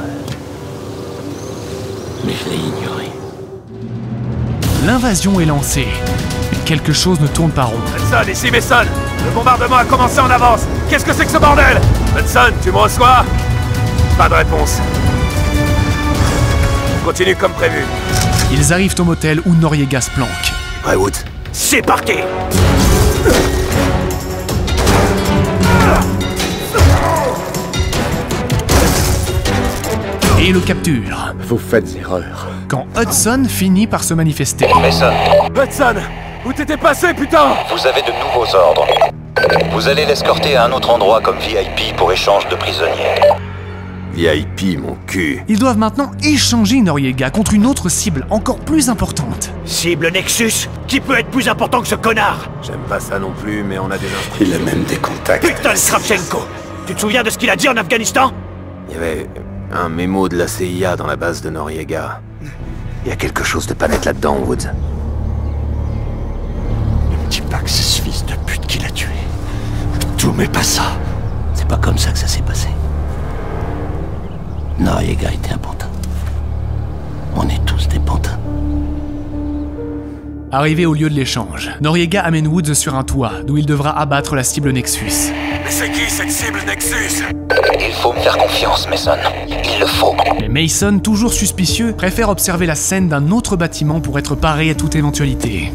Mais je l'ai ignoré. L'invasion est lancée. Mais quelque chose ne tourne pas rond. Hudson, ici Mason. Le bombardement a commencé en avance. Qu'est-ce que c'est que ce bordel? Hudson, tu me reçois? Pas de réponse. Continue comme prévu. Ils arrivent au motel où Noriega se planque. Ouais, Woods. C'est parti. Et le capture. Vous faites erreur. Quand Hudson finit par se manifester. Mason, Hudson, où t'étais passé, putain? vous avez de nouveaux ordres. Vous allez l'escorter à un autre endroit comme VIP pour échange de prisonniers. VIP, mon cul. Ils doivent maintenant échanger Noriega contre une autre cible encore plus importante. Cible Nexus? Qui peut être plus important que ce connard? J'aime pas ça non plus, mais on a des instructions. Il a même des contacts. Putain, Kravchenko! Tu te souviens de ce qu'il a dit en Afghanistan? Il y avait un mémo de la CIA dans la base de Noriega. Il y a quelque chose de pas net là-dedans, Woods. Ne me dis pas que c'est ce fils de pute qui l'a tué. Tout mais pas ça. C'est pas comme ça que ça s'est passé. Noriega était un pantin. On est tous des pantins. Arrivé au lieu de l'échange, Noriega amène Woods sur un toit, d'où il devra abattre la cible Nexus. Mais c'est qui cette cible Nexus? Il faut me faire confiance, Mason. Il le faut. Mais Mason, toujours suspicieux, préfère observer la scène d'un autre bâtiment pour être paré à toute éventualité.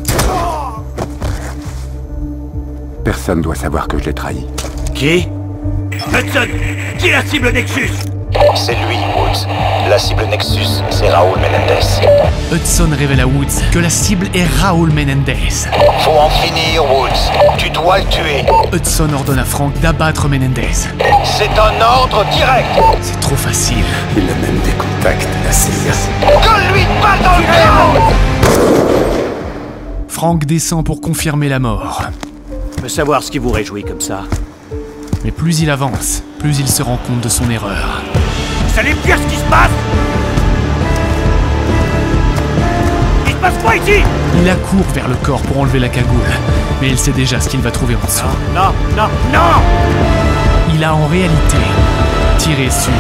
Personne doit savoir que je l'ai trahi. Qui? Hudson! Qui est la cible Nexus? C'est lui, Woods. La cible Nexus, c'est Raúl Menendez. Hudson révèle à Woods que la cible est Raúl Menendez. Faut en finir, Woods. Tu dois le tuer. Hudson ordonne à Frank d'abattre Menendez. C'est un ordre direct. C'est trop facile. Il a même des contacts, la CIA. Colle-lui une balle dans le cœur. Frank descend pour confirmer la mort. Je veux savoir ce qui vous réjouit comme ça. Mais plus il avance, plus il se rend compte de son erreur. Vous savez bien ce qui se passe? Il se passe quoi ici? Il accourt vers le corps pour enlever la cagoule, mais il sait déjà ce qu'il va trouver en dessous. Non, non, non! Il a en réalité tiré sur...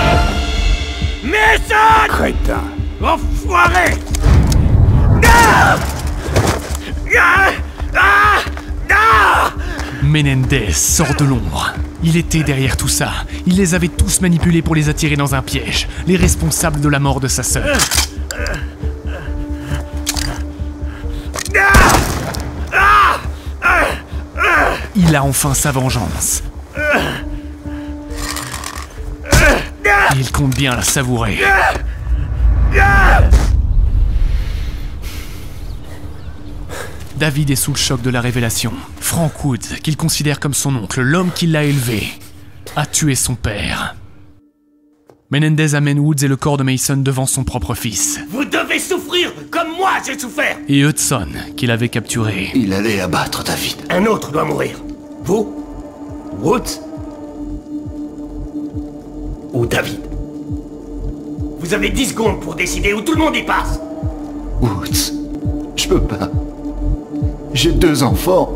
Mason! Crétin. Enfoiré! Non! Ah! Ah! Ah! Menendez sort de l'ombre. Il était derrière tout ça. Il les avait tous manipulés pour les attirer dans un piège. Les responsables de la mort de sa sœur. Il a enfin sa vengeance. Et il compte bien la savourer. David est sous le choc de la révélation. Frank Woods, qu'il considère comme son oncle, l'homme qui l'a élevé, a tué son père. Menendez amène Woods et le corps de Mason devant son propre fils. Vous devez souffrir comme moi j'ai souffert! Et Hudson, qu'il avait capturé. Il allait abattre David. Un autre doit mourir. Vous, Woods ou David? Vous avez 10 secondes pour décider ou tout le monde y passe. Woods, je peux pas. J'ai 2 enfants.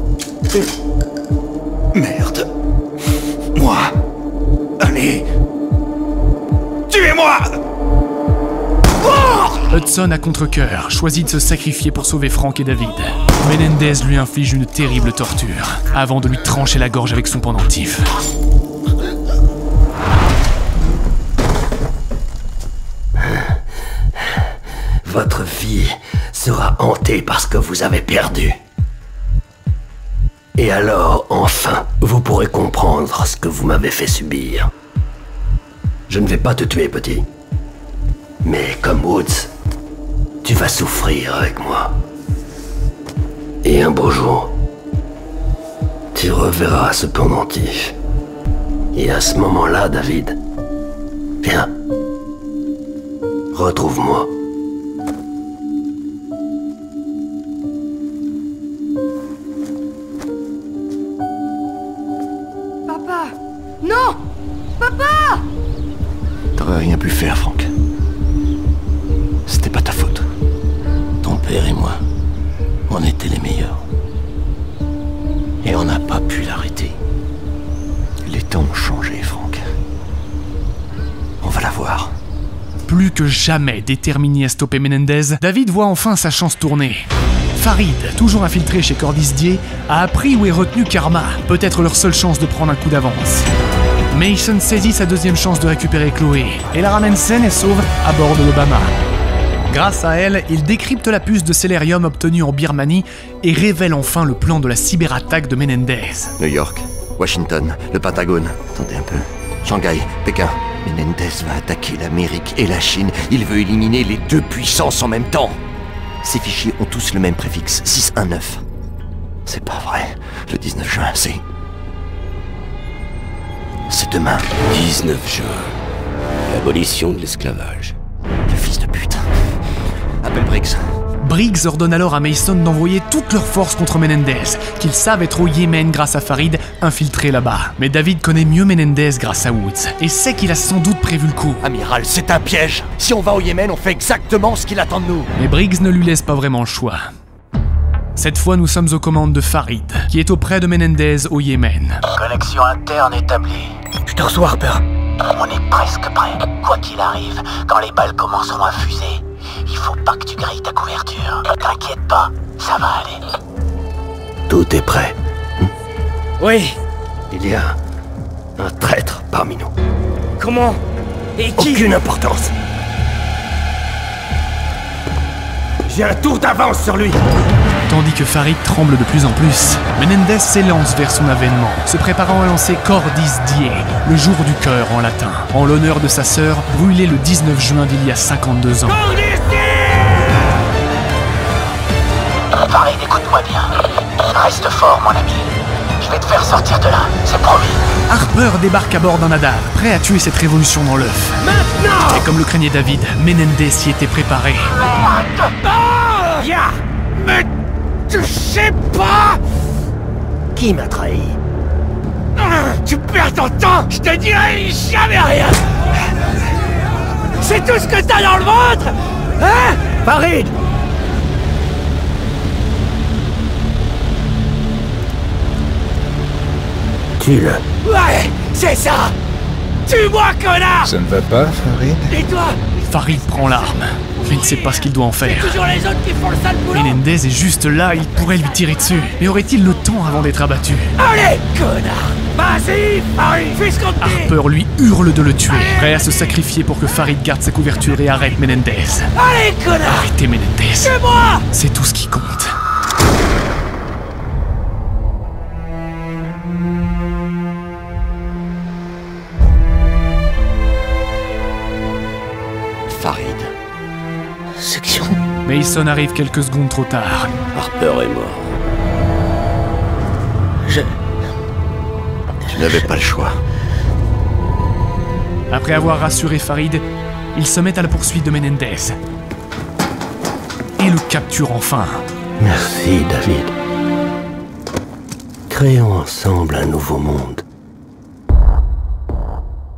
Merde. Moi. Allez. Tuez-moi! Hudson, à contre-cœur, choisit de se sacrifier pour sauver Frank et David. Menendez lui inflige une terrible torture, avant de lui trancher la gorge avec son pendentif. Votre vie sera hantée par ce que vous avez perdu. Et alors, enfin, vous pourrez comprendre ce que vous m'avez fait subir. Je ne vais pas te tuer, petit. Mais comme Woods, tu vas souffrir avec moi. Et un beau jour, tu reverras ce pendentif. Et à ce moment-là, David, viens, retrouve-moi. Papa! Non! Papa! T'aurais rien pu faire, Frank. C'était pas ta faute. Ton père et moi, on était les meilleurs. Et on n'a pas pu l'arrêter. Les temps ont changé, Frank. On va la voir. Plus que jamais déterminé à stopper Menendez, David voit enfin sa chance tourner. Farid, toujours infiltré chez Cordis-Dier, a appris où est retenu Karma, peut-être leur seule chance de prendre un coup d'avance. Mason saisit sa deuxième chance de récupérer Chloé et la ramène saine et sauve à bord de l'Obama. Grâce à elle, il décrypte la puce de Célérium obtenue en Birmanie et révèle enfin le plan de la cyberattaque de Menendez. New York, Washington, le Pentagone. Attendez un peu. Shanghai, Pékin. Menendez va attaquer l'Amérique et la Chine. Il veut éliminer les 2 puissances en même temps. Ces fichiers ont tous le même préfixe, 619. C'est pas vrai. Le 19 juin, c'est demain. 19 juin. L'abolition de l'esclavage. Le fils de pute. Appelle Briggs. Briggs ordonne alors à Mason d'envoyer toutes leurs forces contre Menendez, qu'ils savent être au Yémen grâce à Farid, infiltré là-bas. Mais David connaît mieux Menendez grâce à Woods, et sait qu'il a sans doute prévu le coup. Amiral, c'est un piège. Si on va au Yémen, on fait exactement ce qu'il attend de nous. Mais Briggs ne lui laisse pas vraiment le choix. Cette fois, nous sommes aux commandes de Farid, qui est auprès de Menendez au Yémen. Connexion interne établie. Je te reçois, Harper. On est presque prêt. Quoi qu'il arrive, quand les balles commenceront à fuser, il faut pas que tu grilles ta couverture. T'inquiète pas, ça va aller. Tout est prêt. Oui. Il y a un traître parmi nous. Comment? Et qui? Aucune importance. J'ai un tour d'avance sur lui. Tandis que Farid tremble de plus en plus, Menendez s'élance vers son avènement, se préparant à lancer Cordis-Dier, le jour du cœur en latin, en l'honneur de sa sœur, brûlée le 19 juin d'il y a 52 ans. Farid, écoute-moi bien. Reste fort, mon ami. Je vais te faire sortir de là, c'est promis. Harper débarque à bord d'un Hadar, prêt à tuer cette révolution dans l'œuf. Maintenant! Et comme le craignait David, Menendez s'y était préparé. Viens! Me touchez pas! Qui m'a trahi? Tu perds ton temps! Je te dirai jamais rien! C'est tout ce que t'as dans le ventre! Hein? Farid! Tue-le. Ouais! C'est ça! Tue-moi, connard! Ça ne va pas, Farid? Et toi? Farid prend l'arme, mais ne sait pas ce qu'il doit en faire. Toujours les autres qui font le sale boulot! Menendez est juste là, il pourrait lui tirer dessus. Mais aurait-il le temps avant d'être abattu? Allez, connard! Vas-y, Farid! Fais ce qu'on te dit! Harper lui hurle de le tuer, prêt à se sacrifier pour que Farid garde sa couverture et arrête Menendez. Allez, connard! Arrêtez Menendez. Tue-moi! C'est tout ce qui compte. Farid. Section. Mason arrive quelques secondes trop tard. Harper est mort. Tu n'avais pas le choix. Après avoir rassuré Farid, il se met à la poursuite de Menendez. Et le capture enfin. Merci, David. Créons ensemble un nouveau monde.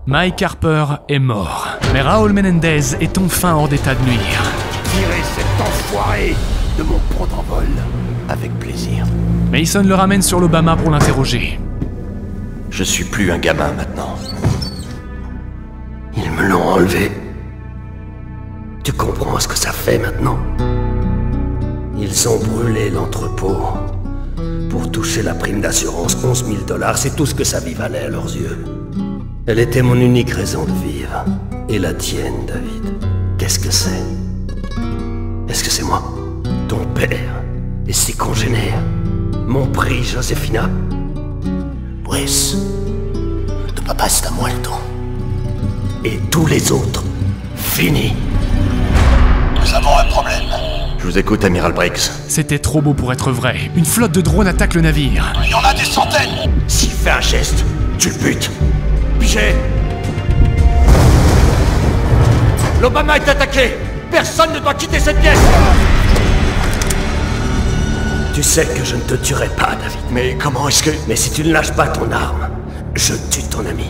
Mike Harper est mort, mais Raúl Menendez est enfin hors d'état de nuire. Tirez cet enfoiré de mon pont d'envol. Avec plaisir. Mason le ramène sur l'Obama pour l'interroger. Je suis plus un gamin maintenant. Ils me l'ont enlevé. Tu comprends ce que ça fait maintenant? Ils ont brûlé l'entrepôt. Pour toucher la prime d'assurance, 11 000 $, c'est tout ce que sa vie valait à leurs yeux. Elle était mon unique raison de vivre. Et la tienne, David. Qu'est-ce que c'est? Est-ce que c'est moi? Ton père et ses congénères m'ont pris, Josefina? Brice, tu papa está muerto. Et tous les autres, fini. Nous avons un problème. Je vous écoute, Amiral Briggs. C'était trop beau pour être vrai. Une flotte de drones attaque le navire. Il y en a des centaines. S'il fait un geste, tu le butes. Pigé. L'Obama est attaqué. Personne ne doit quitter cette pièce. Tu sais que je ne te tuerai pas, David. Mais comment est-ce que... Mais si tu ne lâches pas ton arme, je tue ton ami.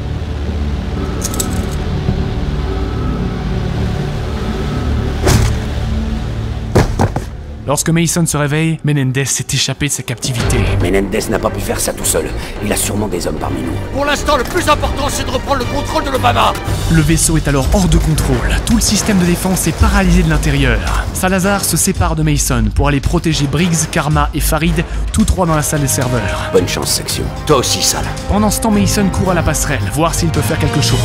Lorsque Mason se réveille, Menendez s'est échappé de sa captivité. Menendez n'a pas pu faire ça tout seul. Il a sûrement des hommes parmi nous. Pour l'instant, le plus important, c'est de reprendre le contrôle de l'Obama. Le vaisseau est alors hors de contrôle. Tout le système de défense est paralysé de l'intérieur. Salazar se sépare de Mason pour aller protéger Briggs, Karma et Farid, tous trois dans la salle des serveurs. Bonne chance, section. Toi aussi, Sal. Pendant ce temps, Mason court à la passerelle, voir s'il peut faire quelque chose.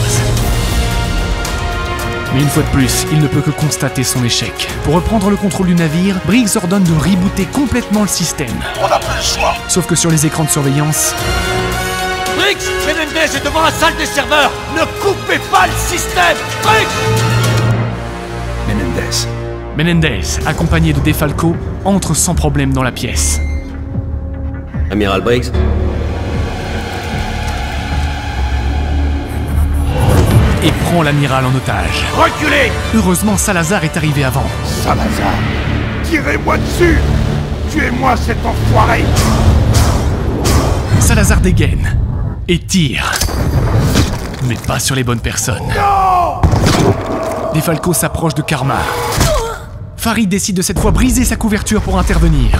Mais une fois de plus, il ne peut que constater son échec. Pour reprendre le contrôle du navire, Briggs ordonne de rebooter complètement le système. On n'a plus le choix. Sauf que sur les écrans de surveillance... Briggs, Menendez est devant la salle des serveurs. Ne coupez pas le système. Briggs. Menendez, accompagné de DeFalco, entre sans problème dans la pièce. Amiral Briggs? Et prend l'amiral en otage. Reculez! Heureusement, Salazar est arrivé avant. Salazar, tirez-moi dessus! Tuez-moi cet enfoiré! Salazar dégaine et tire. Mais pas sur les bonnes personnes. Non! DeFalco s'approche de Karma. Farid décide de cette fois briser sa couverture pour intervenir.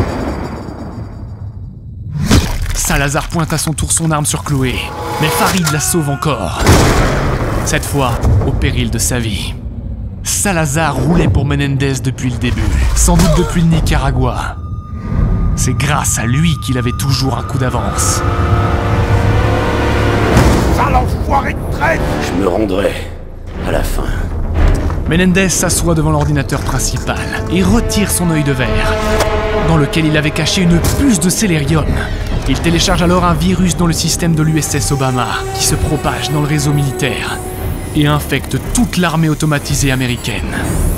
Salazar pointe à son tour son arme sur Chloé, mais Farid la sauve encore. Cette fois, au péril de sa vie. Salazar roulait pour Menendez depuis le début, sans doute depuis le Nicaragua. C'est grâce à lui qu'il avait toujours un coup d'avance. Sale enfoiré de traite! Je me rendrai à la fin. Menendez s'assoit devant l'ordinateur principal et retire son œil de verre, dans lequel il avait caché une puce de Célérium. Il télécharge alors un virus dans le système de l'USS Obama, qui se propage dans le réseau militaire et infecte toute l'armée automatisée américaine.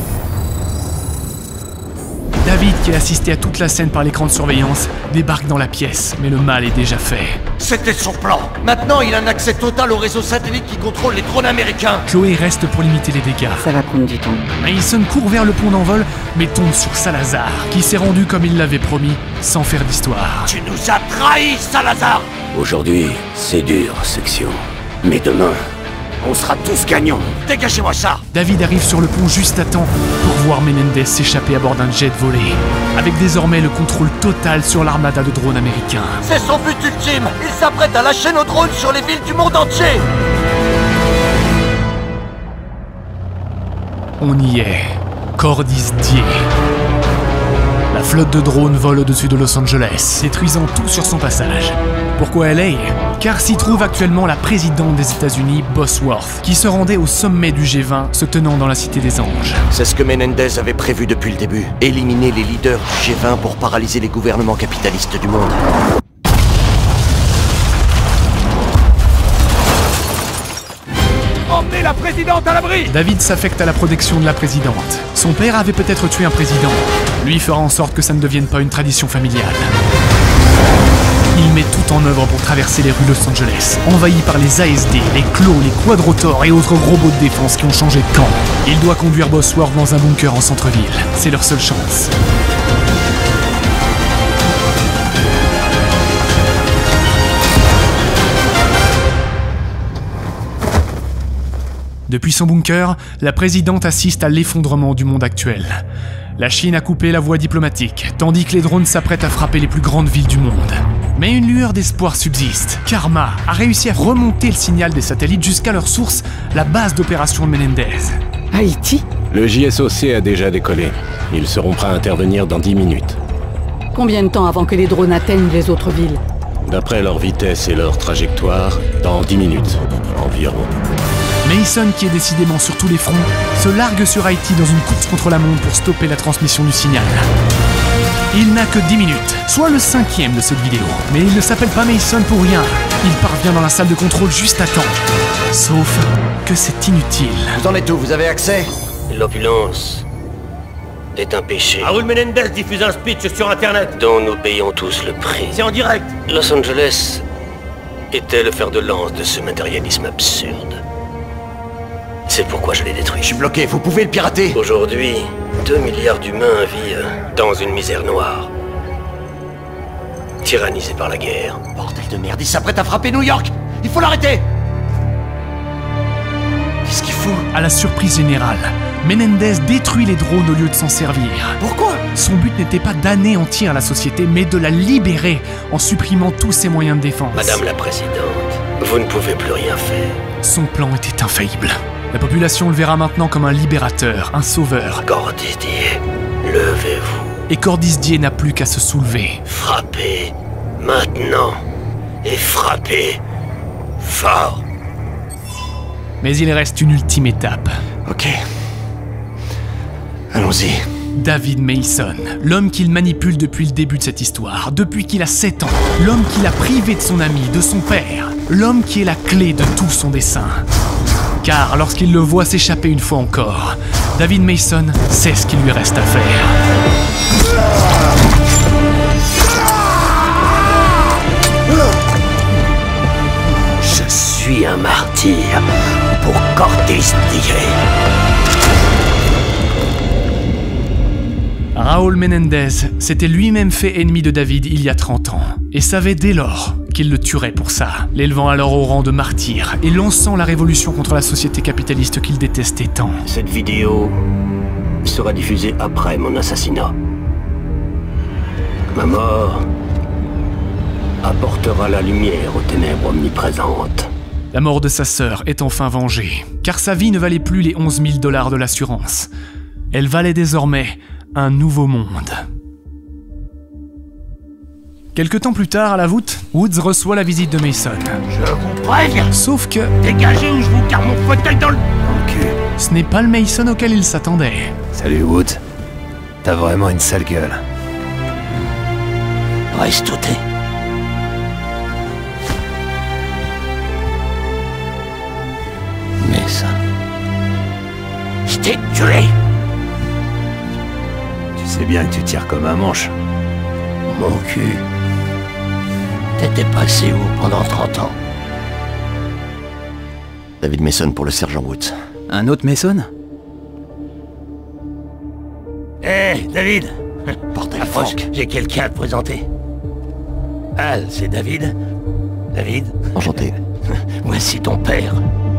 David, qui a assisté à toute la scène par l'écran de surveillance, débarque dans la pièce, mais le mal est déjà fait. C'était son plan. Maintenant, il a un accès total au réseau satellite qui contrôle les drones américains. Chloé reste pour limiter les dégâts. Ça va prendre du temps. Mason court vers le pont d'envol, mais tombe sur Salazar, qui s'est rendu comme il l'avait promis, sans faire d'histoire. Tu nous as trahis, Salazar! Aujourd'hui, c'est dur, section. Mais demain, on sera tous gagnants. Dégagez-moi ça! David arrive sur le pont juste à temps pour voir Menendez s'échapper à bord d'un jet volé, avec désormais le contrôle total sur l'armada de drones américains. C'est son but ultime! Il s'apprête à lâcher nos drones sur les villes du monde entier! On y est. Cordis Die. La flotte de drones vole au-dessus de Los Angeles, détruisant tout sur son passage. Pourquoi LA? Car s'y trouve actuellement la présidente des États-Unis, Bosworth, qui se rendait au sommet du G20, se tenant dans la Cité des Anges. C'est ce que Menendez avait prévu depuis le début. Éliminer les leaders du G20 pour paralyser les gouvernements capitalistes du monde. Emmenez la présidente à l'abri! David s'affecte à la protection de la présidente. Son père avait peut-être tué un président. Lui fera en sorte que ça ne devienne pas une tradition familiale. Il met tout en œuvre pour traverser les rues de Los Angeles, envahi par les ASD, les Clos, les Quadrotors et autres robots de défense qui ont changé de camp. Il doit conduire Bosworth dans un bunker en centre-ville. C'est leur seule chance. Depuis son bunker, la présidente assiste à l'effondrement du monde actuel. La Chine a coupé la voie diplomatique, tandis que les drones s'apprêtent à frapper les plus grandes villes du monde. Mais une lueur d'espoir subsiste. Karma a réussi à remonter le signal des satellites jusqu'à leur source, la base d'opération de Menendez. Haïti? Le JSOC a déjà décollé. Ils seront prêts à intervenir dans 10 minutes. Combien de temps avant que les drones atteignent les autres villes? D'après leur vitesse et leur trajectoire, dans 10 minutes environ. Mason, qui est décidément sur tous les fronts, se largue sur Haïti dans une course contre la montre pour stopper la transmission du signal. Il n'a que 10 minutes, soit le 5e de cette vidéo, mais il ne s'appelle pas Mason pour rien. Il parvient dans la salle de contrôle juste à temps. Sauf que c'est inutile. Vous en êtes où? Vous avez accès? L'opulence est un péché. Raúl Menendez diffuse un speech sur Internet dont nous payons tous le prix. C'est en direct. Los Angeles était le fer de lance de ce matérialisme absurde. C'est pourquoi je l'ai détruit. Je suis bloqué, vous pouvez le pirater. Aujourd'hui, 2 milliards d'humains vivent dans une misère noire. Tyrannisés par la guerre. Bordel de merde, il s'apprête à frapper New York. Il faut l'arrêter. Qu'est-ce qu'il fout? À la surprise générale, Menendez détruit les drones au lieu de s'en servir. Pourquoi? Son but n'était pas d'anéantir la société, mais de la libérer en supprimant tous ses moyens de défense. Madame la Présidente, vous ne pouvez plus rien faire. Son plan était infaillible. La population le verra maintenant comme un libérateur, un sauveur. Cordisdier, levez-vous. Et Cordisdier n'a plus qu'à se soulever. Frappez, maintenant, et frappez fort. Mais il reste une ultime étape. Ok. Allons-y. David Mason, l'homme qu'il manipule depuis le début de cette histoire, depuis qu'il a 7 ans, l'homme qui l'a privé de son ami, de son père, l'homme qui est la clé de tout son dessein. Car lorsqu'il le voit s'échapper une fois encore, David Mason sait ce qu'il lui reste à faire. Je suis un martyr pour Cordisdier. Raúl Menendez s'était lui-même fait ennemi de David il y a 30 ans, et savait dès lors qu'il le tuerait pour ça, l'élevant alors au rang de martyr et lançant la révolution contre la société capitaliste qu'il détestait tant. Cette vidéo sera diffusée après mon assassinat. Ma mort apportera la lumière aux ténèbres omniprésentes. La mort de sa sœur est enfin vengée, car sa vie ne valait plus les 11 000 $ de l'assurance. Elle valait désormais un nouveau monde. Quelque temps plus tard, à la voûte, Woods reçoit la visite de Mason. Je vous préviens. Sauf que... Dégagez ou je vous carre mon fauteuil dans le cul. Ce n'est pas le Mason auquel il s'attendait. Salut Woods. T'as vraiment une sale gueule. Reste tout est. Mason. Je t'ai tué. Tu sais bien que tu tires comme un manche. Mon cul. T'étais passé où pendant 30 ans? David Mason pour le sergent Woods. Un autre Mason? Hé, David. Bordel, Franck, j'ai quelqu'un à te présenter. Al, c'est David. David. Enchanté. Voici ton père.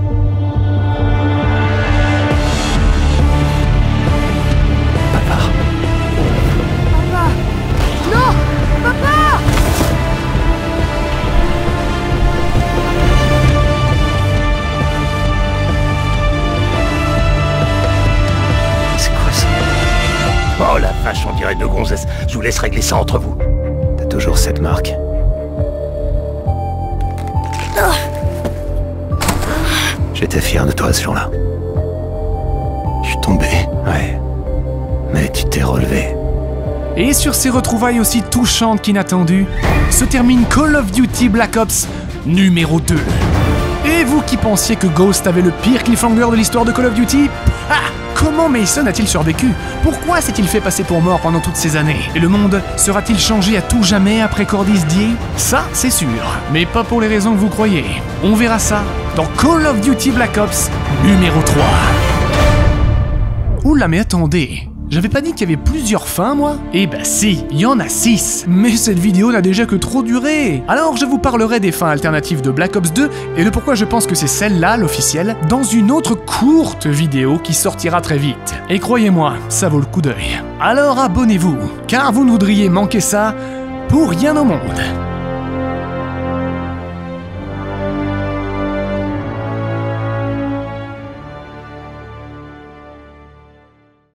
Papa! Non! Papa! C'est quoi ça? Oh la vache, on dirait deux gonzesses. Je vous laisse régler ça entre vous. T'as toujours cette marque. J'étais fier de toi ce jour-là. Je suis tombé. Ouais. Mais tu t'es relevé. Et sur ces retrouvailles aussi touchantes qu'inattendues, se termine Call of Duty Black Ops numéro 2. Et vous qui pensiez que Ghost avait le pire cliffhanger de l'histoire de Call of Duty, comment Mason a-t-il survécu? Pourquoi s'est-il fait passer pour mort pendant toutes ces années? Et le monde sera-t-il changé à tout jamais après Cordisdier? Ça, c'est sûr, mais pas pour les raisons que vous croyez. On verra ça dans Call of Duty Black Ops numéro 3. Oula, mais attendez, J'avais pas dit qu'il y avait plusieurs fins, moi? Eh ben si, il y en a 6. Mais cette vidéo n'a déjà que trop duré. Alors je vous parlerai des fins alternatives de Black Ops 2 et de pourquoi je pense que c'est celle-là, l'officielle, dans une autre courte vidéo qui sortira très vite. Et croyez-moi, ça vaut le coup d'œil. Alors abonnez-vous, car vous ne voudriez manquer ça pour rien au monde.